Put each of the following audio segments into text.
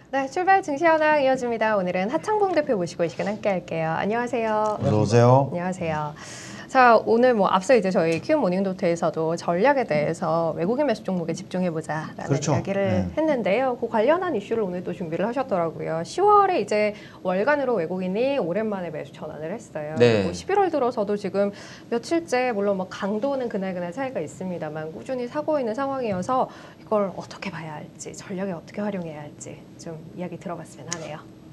네, 출발 증시현황 이어집니다. 오늘은 하창봉 대표 모시고 이 시간 함께 할게요. 안녕하세요. 어서 오세요. 안녕하세요. 자, 오늘 앞서 이제 저희 키움 모닝노트에서도 전략에 대해서 외국인 매수 종목에 집중해보자라는 그렇죠. 이야기를 했는데요. 그 관련한 이슈를 오늘 또 준비를 하셨더라고요. 10월에 이제 월간으로 외국인이 오랜만에 매수 전환을 했어요. 네. 그리고 11월 들어서도 지금 며칠째 물론 강도는 그날 차이가 있습니다만 꾸준히 사고 있는 상황이어서 이걸 어떻게 봐야 할지, 전략에 어떻게 활용해야 할지 좀 이야기 들어봤으면 하네요.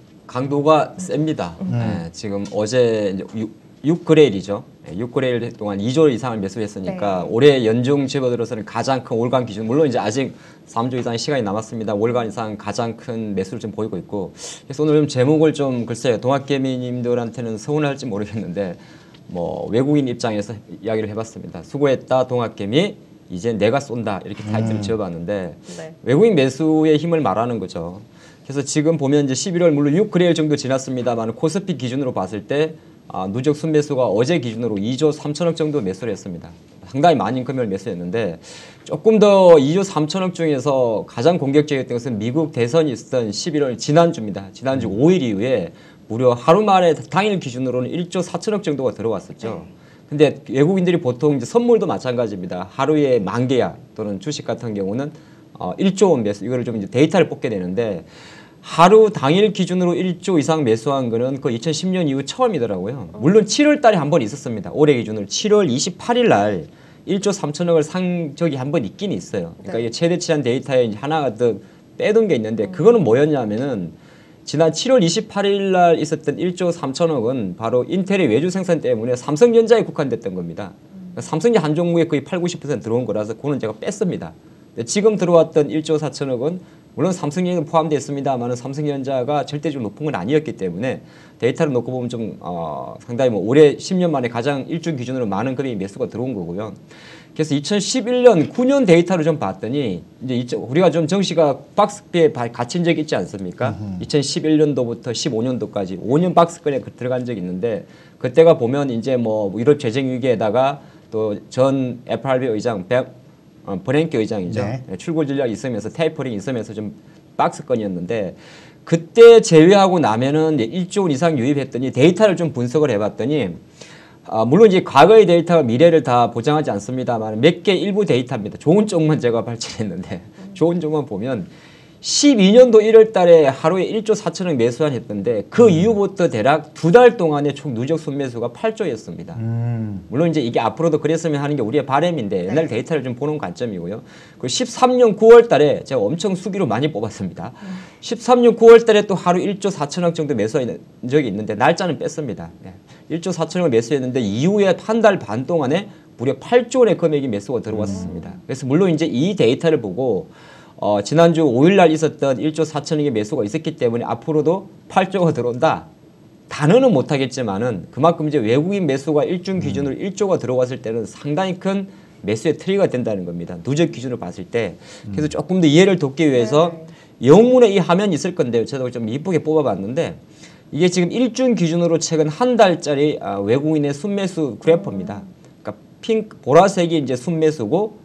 강도가 셉니다. 네, 지금 어제 6거래일이죠. 6거래일 동안 2조 이상을 매수했으니까 네. 올해 연중 접어들어서는 가장 큰 월간 기준, 물론 이제 아직 3조 이상의 시간이 남았습니다. 월간 이상 가장 큰 매수를 좀 보이고 있고, 그래서 오늘 좀 제목을 좀 글쎄요, 동학개미님들한테는 서운할지 모르겠는데 뭐 외국인 입장에서 이야기를 해봤습니다. 수고했다 동학개미, 이제 내가 쏜다, 이렇게 타이틀을 지어봤는데 네. 외국인 매수의 힘을 말하는 거죠. 그래서 지금 보면 이제 11월 물론 6거래일 정도 지났습니다만 코스피 기준으로 봤을 때 누적 순매수가 어제 기준으로 2조 3천억 정도 매수를 했습니다. 상당히 많은 금액을 매수했는데 조금 더 2조 3천억 중에서 가장 공격적이었던 것은 미국 대선이 있었던 11월 지난주입니다. 지난주 5일 이후에 무려 하루 만에 당일 기준으로는 1조 4천억 정도가 들어왔었죠. 근데 외국인들이 보통 이제 선물도 마찬가지입니다. 하루에 10,000계약 또는 주식 같은 경우는 1조 원 매수, 이거를 좀 이제 데이터를 뽑게 되는데 하루 당일 기준으로 1조 이상 매수한 거는 그 2010년 이후 처음이더라고요. 물론 7월 달에 한 번 있었습니다. 올해 기준으로 7월 28일 날 1조 3천억을 산 적이 한 번 있긴 있어요. 그러니까 이게 최대치한 데이터에 하나가 더 빼둔 게 있는데 그거는 뭐였냐면은 지난 7월 28일 날 있었던 1조 3천억은 바로 인텔의 외주 생산 때문에 삼성전자에 국한됐던 겁니다. 그러니까 삼성전자 한 종목에 거의 80~90% 들어온 거라서 그거는 제가 뺐습니다. 지금 들어왔던 1조 4천억은 물론 삼성전자는 포함되어 있습니다만 삼성전자가 절대적으로 높은 건 아니었기 때문에 데이터를 놓고 보면 좀 상당히 올해 10년 만에 가장 일중 기준으로 많은 금액이 매수가 들어온 거고요. 그래서 2011년 9년 데이터를 좀 봤더니 이제 우리가 좀 정시가 박스권에 갇힌 적이 있지 않습니까? 2011년도부터 15년도까지 5년 박스권에 들어간 적이 있는데 그때가 보면 이제 뭐 유럽 재정 위기에다가 또 전 FRB 의장 버냉키 의장이죠. 네. 출구 전략이 있으면서 테이퍼링이 있으면서 좀 박스권이었는데 그때 제외하고 나면은 1조 원 이상 유입했더니 데이터를 좀 분석을 해봤더니 물론 이제 과거의 데이터가 미래를 다 보장하지 않습니다만 몇 개 일부 데이터입니다. 좋은 쪽만 제가 발췌했는데 좋은 쪽만 보면 12년도 1월 달에 하루에 1조 4천억 매수한 했던데 그 이후부터 대략 2달 동안의 총 누적 순매수가 8조였습니다. 물론 이제 이게 앞으로도 그랬으면 하는 게 우리의 바람인데 옛날 데이터를 좀 보는 관점이고요. 그리고 13년 9월 달에 제가 엄청 수기로 많이 뽑았습니다. 13년 9월 달에 또 하루 1조 4천억 정도 매수한 적이 있는데 날짜는 뺐습니다. 1조 4천억을 매수했는데 이후에 한 달 반 동안에 무려 8조 원의 금액이 매수가 들어왔습니다. 그래서 물론 이제 이 데이터를 보고 지난주 5일날 있었던 1조 4천억의 매수가 있었기 때문에 앞으로도 8조가 들어온다. 단어는 못하겠지만은 그만큼 이제 외국인 매수가 일중 기준으로 1조가 들어왔을 때는 상당히 큰 매수의 트리거가 된다는 겁니다. 누적 기준으로 봤을 때. 그래서 조금 더 이해를 돕기 위해서 영문의 이 화면이 있을 건데요. 저도 좀 이쁘게 뽑아봤는데 이게 지금 일중 기준으로 최근 한 달짜리 외국인의 순매수 그래프입니다. 그러니까 보라색이 이제 순매수고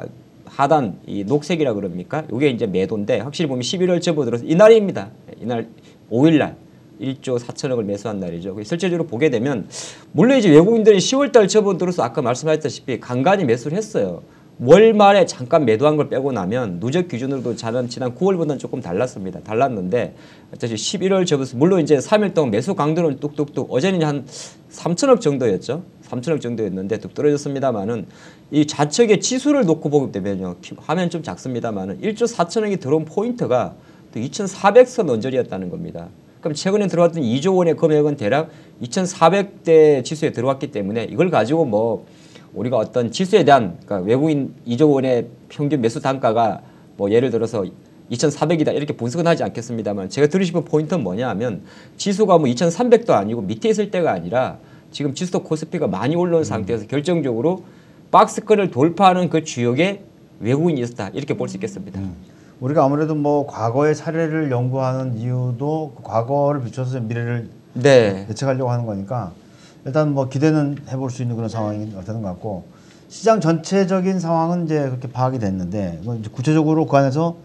하단 이 녹색이라 그럽니까? 이게 이제 매도인데 확실히 보면 11월 접어들어서 이날입니다. 이날 5일날 1조 4천억을 매수한 날이죠. 실제적으로 보게 되면 물론 이제 외국인들이 10월달 접어들어서 아까 말씀하셨다시피 간간히 매수를 했어요. 월 말에 잠깐 매도한 걸 빼고 나면 누적 기준으로도 지난 9월보다는 조금 달랐는데 어차피 11월 접어서 물론 이제 3일 동안 매수 강도는 뚝뚝뚝 어제는 한 3천억 정도였죠. 3천억 정도였는데 뚝 떨어졌습니다만은 이 좌측의 지수를 놓고 보게 되면요. 화면 좀 작습니다만은 1조 4천억이 들어온 포인트가 또 2,400선 언저리였다는 겁니다. 그럼 최근에 들어왔던 2조 원의 금액은 대략 2,400대 지수에 들어왔기 때문에 이걸 가지고 뭐 우리가 어떤 지수에 대한 그러니까 외국인 2조 원의 평균 매수 단가가 뭐 예를 들어서 2,400이다 이렇게 분석은 하지 않겠습니다만 제가 드리고 싶은 포인트는 뭐냐 하면 지수가 뭐 2,300도 아니고 밑에 있을 때가 아니라 지금 지수도 코스피가 많이 올라온 상태에서 결정적으로 박스권을 돌파하는 그 주역에 외국인이 있었다 이렇게 볼 수 있겠습니다. 우리가 아무래도 뭐 과거의 사례를 연구하는 이유도 그 과거를 비춰서 미래를 예측하려고 하는 거니까 일단 뭐 기대는 해볼 수 있는 그런 상황이 되는 것 같고 시장 전체적인 상황은 이제 그렇게 파악이 됐는데 이제 구체적으로 그 안에서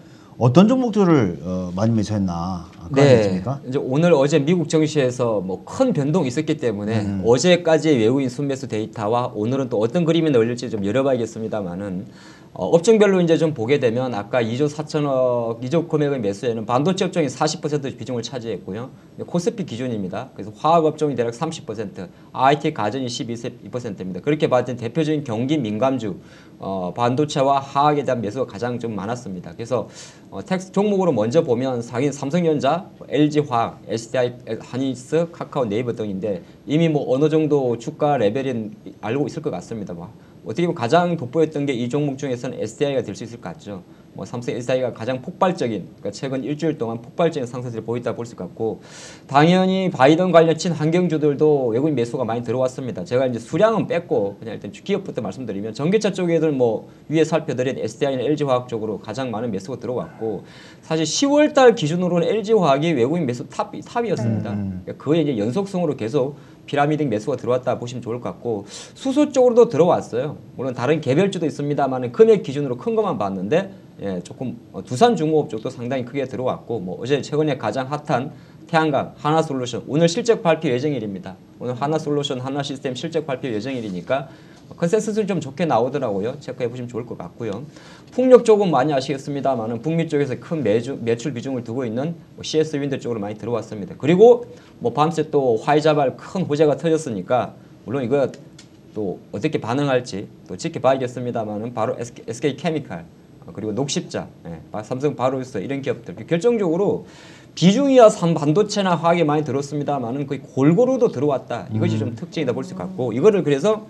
어떤 종목들을 많이 매수했나? 네. 이제 오늘 어제 미국 증시에서 뭐 큰 변동이 있었기 때문에 어제까지의 외국인 순매수 데이터와 오늘은 또 어떤 그림이 나올지 좀 열어봐야겠습니다만은 업종별로 이제 좀 보게 되면 아까 2조 4천억, 2조 금액의 매수에는 반도체 업종이 40% 비중을 차지했고요. 코스피 기준입니다. 그래서 화학 업종이 대략 30%, IT 가전이 12%입니다. 그렇게 봤을 때 대표적인 경기 민감주, 반도체와 화학에 대한 매수가 가장 좀 많았습니다. 그래서 텍스 종목으로 먼저 보면 상인 삼성전자, LG화학, SDI, 한이스, 카카오, 네이버 등인데 이미 뭐 어느 정도 주가 레벨은 알고 있을 것 같습니다. 뭐 어떻게 보면 가장 돋보였던 게 이 종목 중에서는 SDI가 될 수 있을 것 같죠. 뭐 삼성 SDI가 가장 폭발적인, 그러니까 최근 일주일 동안 폭발적인 상승세를 보였다 볼 수 같고, 당연히 바이든 관련 친환경주들도 외국인 매수가 많이 들어왔습니다. 제가 이제 수량은 뺐고 그냥 일단 기업부터 말씀드리면 전기차 쪽에들 뭐 위에 살펴드린 SDI나 LG화학 쪽으로 가장 많은 매수가 들어왔고, 사실 10월달 기준으로는 LG화학이 외국인 매수 탑이었습니다. 그러니까 그의 이제 연속성으로 계속 피라미드 매수가 들어왔다 보시면 좋을 것 같고, 수소 쪽으로도 들어왔어요. 물론 다른 개별주도 있습니다만 금액 기준으로 큰 것만 봤는데 조금 두산중공업 쪽도 상당히 크게 들어왔고, 뭐 어제 최근에 가장 핫한 태양광, 하나솔루션 오늘 실적 발표 예정일입니다. 오늘 하나솔루션, 하나시스템 실적 발표 예정일이니까 컨센서스는 좀 좋게 나오더라고요. 체크해 보시면 좋을 것 같고요. 풍력 쪽은 많이 아시겠습니다만은 북미 쪽에서 큰 매출 비중을 두고 있는 CS 윈드 쪽으로 많이 들어왔습니다. 그리고 뭐 밤새 또 화이자발 큰 호재가 터졌으니까 물론 이거 또 어떻게 반응할지 또 지켜봐야겠습니다만은 바로 SK 케미칼, 그리고 녹십자, 삼성 바로스 이런 기업들 결정적으로 비중이야 반도체나 화학에 많이 들었습니다만은 거의 골고루도 들어왔다. 이것이 좀 특징이다 볼 수 같고, 이거를 그래서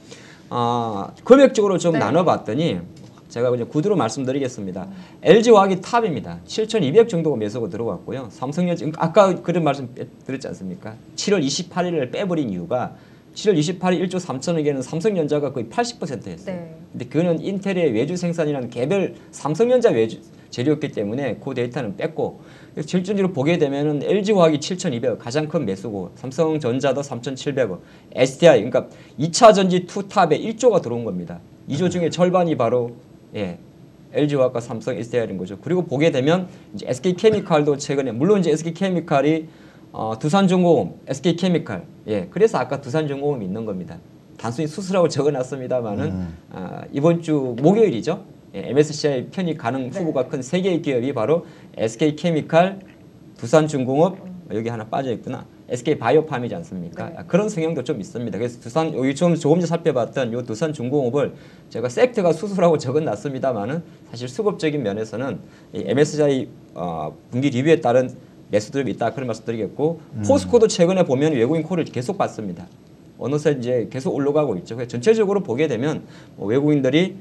금액적으로 좀 나눠봤더니 제가 그냥 구두로 말씀드리겠습니다. LG화학이 탑입니다. 7,200 정도가 매수가 들어왔고요. 삼성전자 아까 그런 말씀 드렸지 않습니까? 7월 28일을 빼버린 이유가 7월 28일 1조 3천억에는 삼성전자가 거의 80%였어요. 네. 근데 그거는 인텔의 외주 생산이라는 개별 삼성전자 외주 재료였기 때문에 그 데이터는 뺐고, 실질적으로 보게 되면은 LG화학이 7,200억 가장 큰 매수고, 삼성전자도 3,700억, SDI 그러니까 2차 전지 투탑에 1조가 들어온 겁니다. 2조 중에 절반이 바로 LG화학과 삼성 SDI인 거죠. 그리고 보게 되면 이제 SK케미칼도 최근에 물론 이제 SK케미칼이 두산중공업, SK케미칼, 그래서 아까 두산중공업이 있는 겁니다. 단순히 수수라고 적어놨습니다만은 이번 주 목요일이죠. MSCI 편입 가능 후보가 큰 세 개의 기업이 바로 SK케미칼, 두산중공업, 여기 하나 빠져 있구나. SK바이오팜이지 않습니까? 네. 그런 성향도 좀 있습니다. 그래서 여기 조금 전에 살펴봤던 이 두산중공업을 제가 섹터가 수수라고 적어놨습니다만은 사실 수급적인 면에서는 이 MSCI 분기 리뷰에 따른 매수들이 있다 그런 말씀드리겠고, 포스코도 최근에 보면 외국인 콜을 계속 받습니다. 어느새 이제 계속 올라가고 있죠. 그래서 전체적으로 보게 되면 외국인들이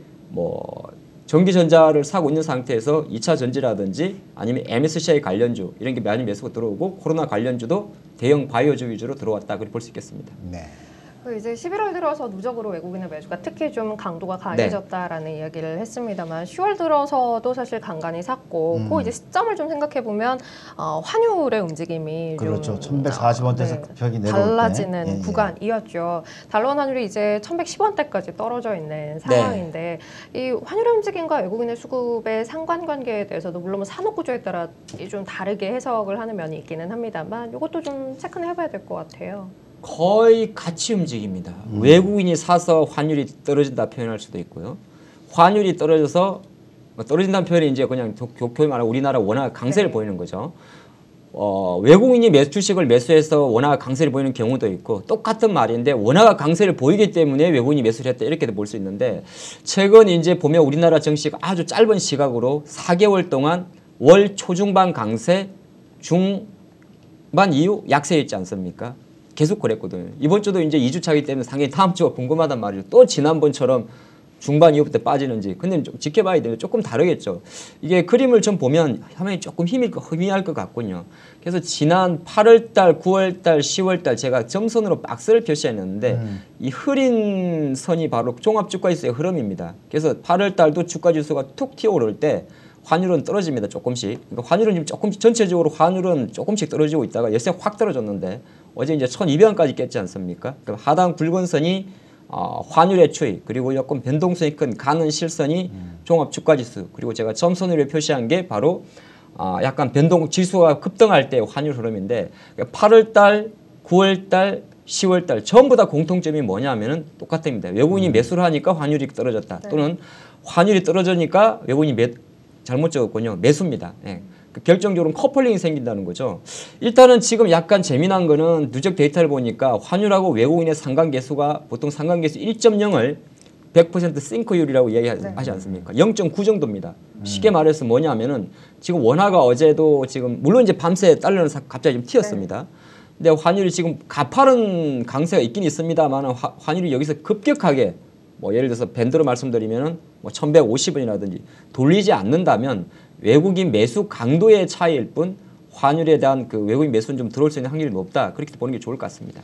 전기전자를 사고 있는 상태에서 2차 전지라든지 아니면 MSCI 관련주 이런 게 많이 매수가 들어오고, 코로나 관련주도 대형 바이오주 위주로 들어왔다 그렇게 볼 수 있겠습니다. 네. 이제 11월 들어서 누적으로 외국인의 매수가 특히 좀 강도가 강해졌다라는 이야기를 했습니다만, 10월 들어서도 사실 간간히 샀고, 그 이제 시점을 좀 생각해 보면 환율의 움직임이 그렇죠. 1,140원대에서 급격히 내려올 달라지는 구간이었죠. 달러 환율이 이제 1,110원대까지 떨어져 있는 상황인데, 이 환율의 움직임과 외국인의 수급의 상관관계에 대해서도 물론 뭐 산업 구조에 따라 좀 다르게 해석을 하는 면이 있기는 합니다만, 이것도 좀 체크는 해봐야 될 것 같아요. 거의 같이 움직입니다. 외국인이 사서 환율이 떨어진다 표현할 수도 있고요. 환율이 떨어져서 떨어진다는 표현이 이제 그냥 교묘히 말하면 우리나라 원화 강세를 보이는 거죠. 외국인이 주식을 매수해서 원화가 강세를 보이는 경우도 있고, 똑같은 말인데 원화가 강세를 보이기 때문에 외국인이 매수를 했다 이렇게도 볼 수 있는데, 최근 이제 보면 우리나라 증시가 아주 짧은 시각으로 4개월 동안 월 초중반 강세, 중반 이후 약세였지 않습니까? 계속 그랬거든요. 이번 주도 이제 2주 차기 때문에 상당히 다음 주가 궁금하단 말이죠. 또 지난번처럼 중반 이후부터 빠지는지. 근데 좀 지켜봐야 돼요. 조금 다르겠죠. 이게 그림을 좀 보면 화면이 조금 희미할 것 같군요. 그래서 지난 8월달, 9월달, 10월달 제가 점선으로 박스를 표시했는데 이 흐린 선이 바로 종합주가지수의 흐름입니다. 그래서 8월달도 주가지수가 툭 튀어오를 때 환율은 떨어집니다. 조금씩. 그러니까 환율은 지금 조금씩, 전체적으로 환율은 조금씩 떨어지고 있다가 열세 확 떨어졌는데 어제 이제 1,200원까지 깼지 않습니까? 그럼 하단 굵은 선이 환율의 추이, 그리고 조금 변동성이 큰 가는 실선이 종합주가지수, 그리고 제가 점선으로 표시한 게 바로 약간 변동 지수가 급등할 때 환율 흐름인데 8월 달, 9월 달, 10월 달 전부 다 공통점이 뭐냐면은 똑같습니다. 외국인이 매수를 하니까 환율이 떨어졌다. 네. 또는 환율이 떨어지니까 외국인이 잘못 적었군요. 매수입니다. 예. 결정적으로 커플링이 생긴다는 거죠. 일단은 지금 약간 재미난 거는 누적 데이터를 보니까 환율하고 외국인의 상관계수가 보통 상관계수 1.0을 100% 싱크율이라고 이야기하지 않습니까? 0.9 정도입니다. 쉽게 말해서 뭐냐면은 지금 원화가 어제도 지금 물론 이제 밤새 달러는 갑자기 좀 튀었습니다. 근데 환율이 지금 가파른 강세가 있긴 있습니다만 환율이 여기서 급격하게 뭐 예를 들어서 밴드로 말씀드리면은 뭐 1150원이라든지 돌리지 않는다면 외국인 매수 강도의 차이일 뿐 환율에 대한 그 외국인 매수는 좀 들어올 수 있는 확률이 높다. 그렇게 보는 게 좋을 것 같습니다.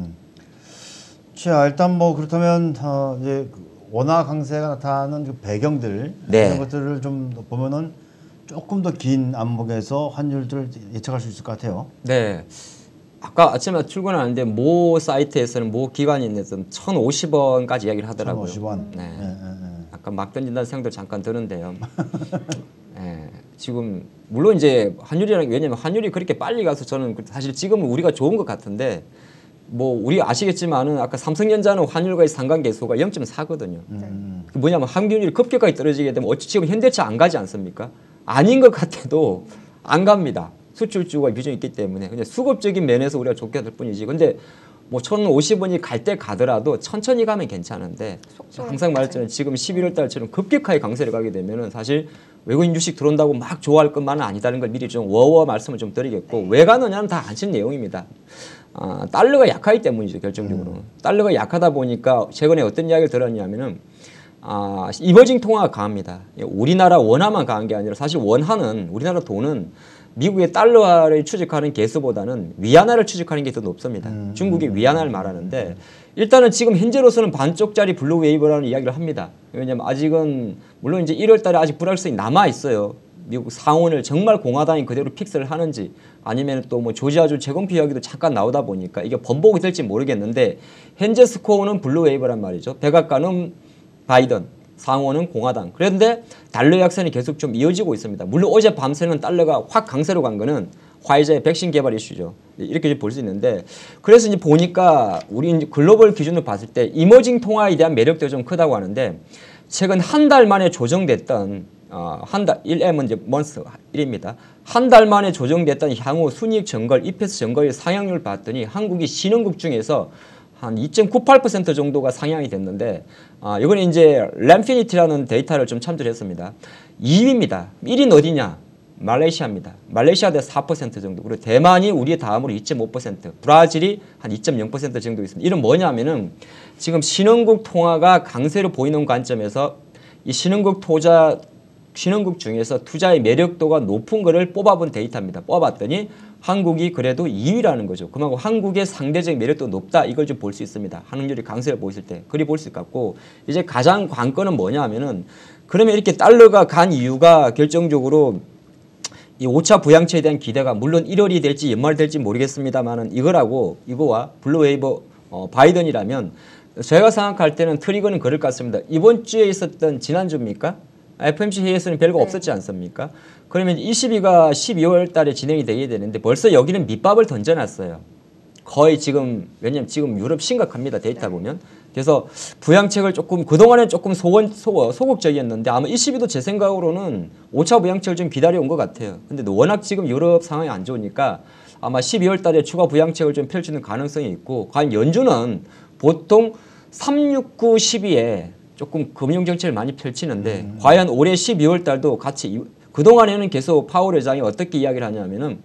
자, 일단 뭐 그렇다면 이제 원화 강세가 나타나는 그 배경들 이런 것들을 좀 보면은 조금 더 긴 안목에서 환율들을 예측할 수 있을 것 같아요. 네. 아까 아침에 출근하는데 모 사이트에서는 모 기관인에서는 1,050원까지 이야기를 하더라고요. 1,050원. 네. 약간 막 던진다는 생각도 잠깐 드는데요. 네. 지금 물론 이제 환율이라는 게 왜냐면 환율이 그렇게 빨리 가서 저는 사실 지금은 우리가 좋은 것 같은데 뭐 우리 아시겠지만은 아까 삼성전자는 환율과의 상관계수가 0.4거든요. 그 뭐냐면 환율이 급격하게 떨어지게 되면 어찌 지금 현대차 안 가지 않습니까? 아닌 것 같아도 안 갑니다. 수출주가 규정이 있기 때문에 그냥 수급적인 면에서 우리가 좋게 될 뿐이지. 근데 뭐 1,050원이 갈 때 가더라도 천천히 가면 괜찮은데 항상 말했잖아요. 지금 11월 달처럼 급격하게 강세를 가게 되면은 사실 외국인 주식 들어온다고 막 좋아할 것만은 아니다는 걸 미리 좀 워워 말씀을 좀 드리겠고 왜 가느냐는 다 아시는 내용입니다. 달러가 약하기 때문이죠. 결정적으로. 달러가 약하다 보니까 최근에 어떤 이야기를 들었냐면은 이머징 통화가 강합니다. 우리나라 원화만 강한 게 아니라 사실 원화는 우리나라 돈은 미국의 달러화를 추적하는 개수보다는 위안화를 추적하는 게 더 높습니다. 중국이 위안화를 말하는데 일단은 지금 현재로서는 반쪽짜리 블루 웨이브라는 이야기를 합니다. 왜냐하면 아직은 물론 이제 1월 달에 아직 불확실성이 남아 있어요. 미국 상원을 정말 공화당이 그대로 픽스를 하는지 아니면 또 뭐 조지아주 재검표 이야기도 잠깐 나오다 보니까 이게 번복이 될지 모르겠는데 현재 스코어는 블루 웨이브란 말이죠. 백악관은 바이든, 상원은 공화당. 그런데 달러 약세는 계속 좀 이어지고 있습니다. 물론 어제 밤새는 달러가 확 강세로 간 거는 화이자의 백신 개발 이슈죠. 이렇게 볼 수 있는데 그래서 이제 보니까 우리 이제 글로벌 기준으로 봤을 때 이머징 통화에 대한 매력도 좀 크다고 하는데 최근 한 달 만에 조정됐던 한 달 1M은 이제 month 1입니다. 한 달 만에 조정됐던 향후 순이익 전걸, EPS 전거의 상향률 봤더니 한국이 신흥국 중에서 한 2.98% 정도가 상향이 됐는데 이번에 이제 램피니티라는 데이터를 좀 참조했습니다. 2위입니다. 1위는 어디냐? 말레이시아입니다. 말레이시아 대 4% 정도. 그리고 대만이 우리 다음으로 2.5%, 브라질이 한 2.0% 정도 있습니다. 이건 뭐냐면은 지금 신흥국 통화가 강세로 보이는 관점에서 이 신흥국 중에서 투자의 매력도가 높은 거를 뽑아본 데이터입니다. 뽑아봤더니 한국이 그래도 2위라는 거죠. 그만큼 한국의 상대적 매력도 높다. 이걸 좀 볼 수 있습니다. 환율이 강세를 보였을 때. 그리 볼 수 있겠고 이제 가장 관건은 뭐냐 하면은 그러면 이렇게 달러가 간 이유가 결정적으로 이 5차 부양책에 대한 기대가 물론 1월이 될지 연말 될지 모르겠습니다만은 이거와 블루웨이브 바이든이라면 제가 생각할 때는 트리거는 그럴 것 같습니다. 이번 주에 있었던 지난주입니까? FOMC 회의에서는 별거 없었지 않습니까? 그러면 22가 12월 달에 진행이 되게 되는데 벌써 여기는 밑밥을 던져놨어요. 거의 지금 왜냐면 지금 유럽 심각합니다. 데이터 보면. 그래서 부양책을 조금 그동안에 조금 소극적이었는데 아마 22도 제 생각으로는 5차 부양책을 좀 기다려온 것 같아요. 근데 워낙 지금 유럽 상황이 안 좋으니까 아마 12월 달에 추가 부양책을 좀 펼치는 가능성이 있고 과연 연준은 보통 3, 6, 9, 12에 조금 금융정책을 많이 펼치는데 과연 올해 12월 달도 같이 그동안에는 계속 파월 의장이 어떻게 이야기를 하냐면은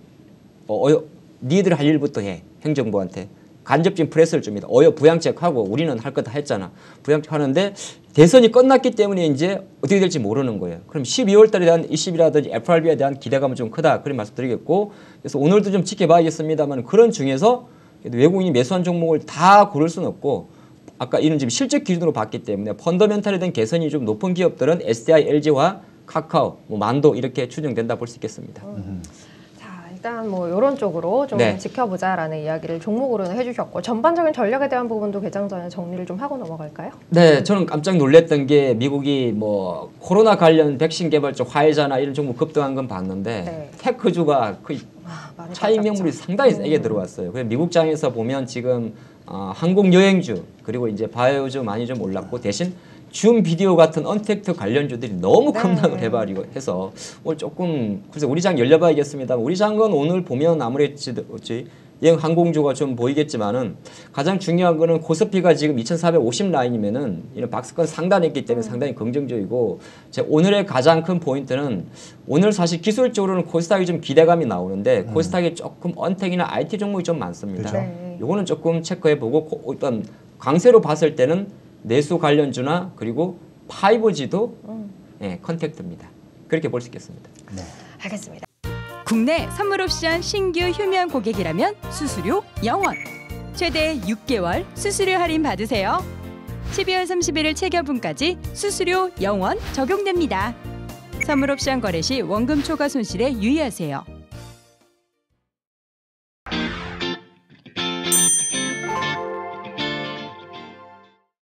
니들 할 일부터 해. 행정부한테. 간접적인 프레스를 줍니다. 부양책하고 우리는 할 거 다 했잖아. 부양책 하는데 대선이 끝났기 때문에 이제 어떻게 될지 모르는 거예요. 그럼 12월 달에 대한 20이라든지 FRB에 대한 기대감은 좀 크다. 그런 말씀 드리겠고 그래서 오늘도 좀 지켜봐야겠습니다만 그런 중에서 외국인이 매수한 종목을 다 고를 수는 없고 아까 이런 지금 실적 기준으로 봤기 때문에 펀더멘탈에 대한 개선이 좀 높은 기업들은 SDI, LG와 카카오, 만도 이렇게 추정된다 볼 수 있겠습니다. 자, 일단 뭐 이런 쪽으로 좀 네. 지켜보자라는 이야기를 종목으로는 해주셨고 전반적인 전략에 대한 부분도 개장 전에 정리를 좀 하고 넘어갈까요? 네, 저는 깜짝 놀랐던 게 미국이 뭐 코로나 관련 백신 개발 쪽 화이자나 이런 종목 급등한 건 봤는데 네. 테크주가 거의 많이 차익 명물이 상당히 세게 들어왔어요. 그래서 미국장에서 보면 지금 항공 여행주 그리고 이제 바이오주 많이 좀 올랐고 대신 줌 비디오 같은 언택트 관련주들이 너무 급락을 해버리고 해서 오늘 조금 그래서 우리 장 열려봐야겠습니다. 우리 장은 오늘 보면 아무래도 항공주가 좀 보이겠지만은 가장 중요한 거는 코스피가 지금 2,450 라인이면은 이런 박스권 상단했기 때문에 상당히 긍정적이고 제 오늘의 가장 큰 포인트는 오늘 사실 기술적으로는 코스닥이 좀 기대감이 나오는데 코스닥이 조금 언택이나 IT 종목이 좀 많습니다. 그렇죠. 요거는 조금 체크해보고 일단 강세로 봤을 때는 내수 관련주나 그리고 5G도 컨택트입니다. 그렇게 볼 수 있겠습니다. 네. 알겠습니다. 국내 선물 옵션 신규 휴면 고객이라면 수수료 0원. 최대 6개월 수수료 할인 받으세요. 12월 31일 체결분까지 수수료 0원 적용됩니다. 선물 옵션 거래 시 원금 초과 손실에 유의하세요.